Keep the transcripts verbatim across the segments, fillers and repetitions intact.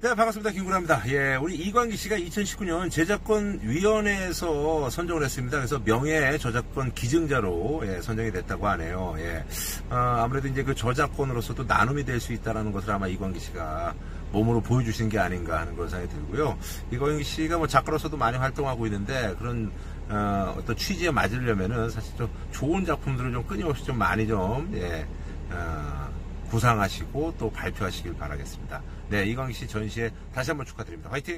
네, 반갑습니다. 김구라입니다. 예, 우리 이광기 씨가 이천십구 년 저작권위원회에서 선정을 했습니다. 그래서 명예 저작권 기증자로 예, 선정이 됐다고 하네요. 예, 어, 아무래도 이제 그 저작권으로서도 나눔이 될 수 있다는 것을 아마 이광기 씨가 몸으로 보여주신 게 아닌가 하는 그런 생각이 들고요. 이광기 씨가 뭐 작가로서도 많이 활동하고 있는데 그런 어, 어떤 취지에 맞으려면은 사실 좀 좋은 작품들을 좀 끊임없이 좀 많이 좀 예, 어, 구상하시고 또 발표하시길 바라겠습니다. 네, 이광기 씨 전시회 다시 한번 축하드립니다. 화이팅!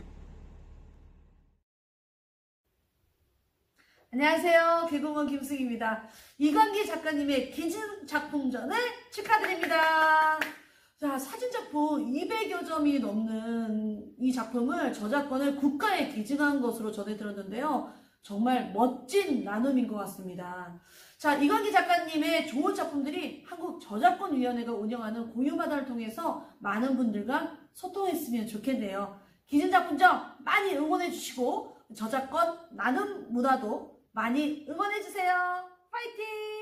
안녕하세요. 개그우먼 김승희입니다. 이광기 작가님의 기증 작품전을 축하드립니다. 자, 사진작품 이백여 점이 넘는 이 작품을 저작권을 국가에 기증한 것으로 전해 들었는데요. 정말 멋진 나눔인 것 같습니다. 자, 이광기 작가님의 좋은 작품들이 한국저작권위원회가 운영하는 공유바다를 통해서 많은 분들과 소통했으면 좋겠네요. 기증작품전 많이 응원해주시고 저작권 나눔 문화도 많이 응원해주세요. 파이팅!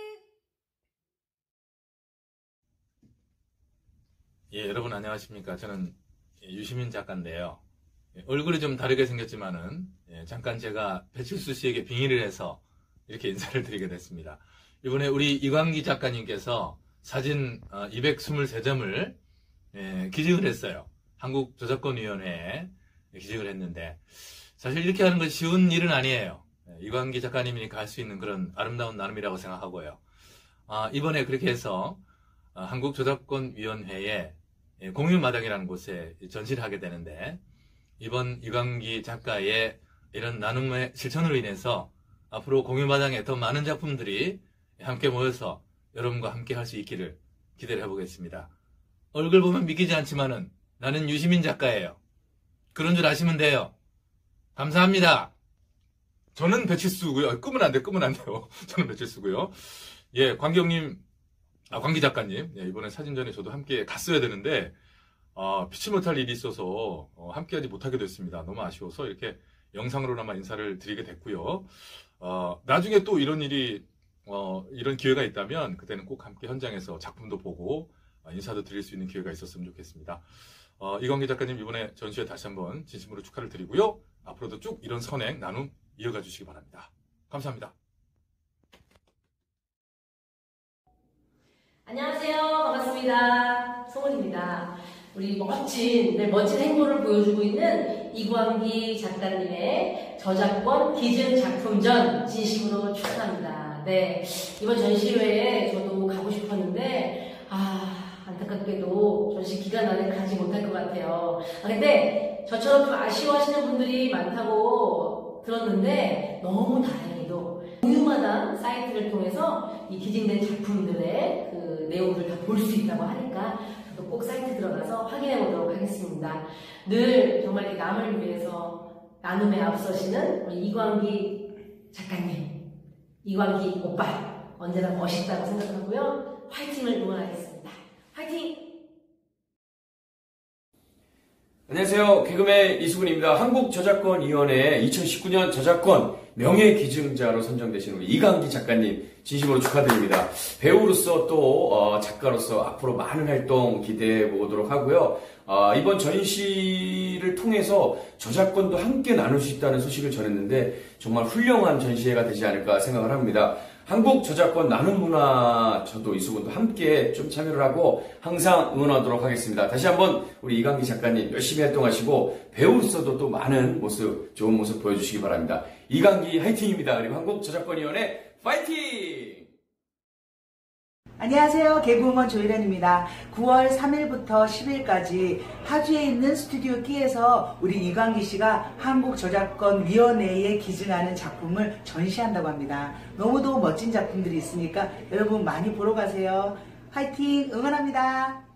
예, 여러분 안녕하십니까. 저는 유시민 작가인데요. 예, 얼굴이 좀 다르게 생겼지만은 예, 잠깐 제가 배칠수 씨에게 빙의를 해서 이렇게 인사를 드리게 됐습니다. 이번에 우리 이광기 작가님께서 사진 이백이십삼 점을 예, 기증을 했어요. 한국저작권위원회에 기증을 했는데 사실 이렇게 하는 건 쉬운 일은 아니에요. 예, 이광기 작가님이니까 할 수 있는 그런 아름다운 나눔이라고 생각하고요. 아, 이번에 그렇게 해서 아, 한국저작권위원회에 예, 공유마당이라는 곳에 전시를 하게 되는데 이번 이광기 작가의 이런 나눔의 실천으로 인해서 앞으로 공유마당에 더 많은 작품들이 함께 모여서 여러분과 함께 할 수 있기를 기대를 해보겠습니다. 얼굴 보면 믿기지 않지만은 나는 유시민 작가예요. 그런 줄 아시면 돼요. 감사합니다. 저는 배칠수고요. 끄면 안 돼, 끄면 안 돼요. 저는 배칠수고요. 예, 광기 형님, 아, 광기 작가님, 예, 이번에 사진전에 저도 함께 갔어야 되는데 아, 피치 못할 일이 있어서 어, 함께하지 못하게 됐습니다. 너무 아쉬워서 이렇게 영상으로나마 인사를 드리게 됐고요. 어, 나중에 또 이런 일이 어, 이런 기회가 있다면 그때는 꼭 함께 현장에서 작품도 보고 어, 인사도 드릴 수 있는 기회가 있었으면 좋겠습니다. 어, 이광기 작가님 이번에 전시회 다시 한번 진심으로 축하를 드리고요. 앞으로도 쭉 이런 선행, 나눔 이어가 주시기 바랍니다. 감사합니다. 안녕하세요. 반갑습니다. 송은입니다. 우리 멋진, 네, 멋진 행보를 보여주고 있는 이광기 작가님의 저작권 기증 작품전 진심으로 축하합니다. 네, 이번 전시회에 저도 가고 싶었는데 아, 안타깝게도 전시 기간 안에 가지 못할 것 같아요. 아, 근데 저처럼 좀 아쉬워하시는 분들이 많다고 들었는데 너무 다행히도 공유마당 사이트를 통해서 이 기증된 작품들의 그 내용들을 다 볼 수 있다고 하니까 저도 꼭 사이트 들어가서 확인해 보도록 하겠습니다. 늘 정말 이렇게 남을 위해서 나눔에 앞서시는 우리 이광기 작가님, 이광기 오빠 언제나 멋있다고 생각하고요. 화이팅을 응원하겠습니다. 화이팅! 안녕하세요. 개그맨 이수근입니다. 한국저작권위원회 이천십구 년 저작권 명예기증자로 선정되신 우리 이광기 작가님 진심으로 축하드립니다. 배우로서 또 어, 작가로서 앞으로 많은 활동 기대해 보도록 하고요. 어, 이번 전시를 통해서 저작권도 함께 나눌 수 있다는 소식을 전했는데 정말 훌륭한 전시회가 되지 않을까 생각을 합니다. 한국 저작권 나눔 문화 저도 이수근도 함께 좀 참여를 하고 항상 응원하도록 하겠습니다. 다시 한번 우리 이광기 작가님 열심히 활동하시고 배우로서도 또 많은 모습, 좋은 모습 보여주시기 바랍니다. 이광기 화이팅입니다. 그리고 한국저작권위원회 파이팅! 안녕하세요. 개그우먼 조희련입니다. 구월 삼일부터 십일까지 파주에 있는 스튜디오 T에서 우리 이광기 씨가 한국저작권위원회에 기증하는 작품을 전시한다고 합니다. 너무도 멋진 작품들이 있으니까 여러분 많이 보러 가세요. 화이팅! 응원합니다.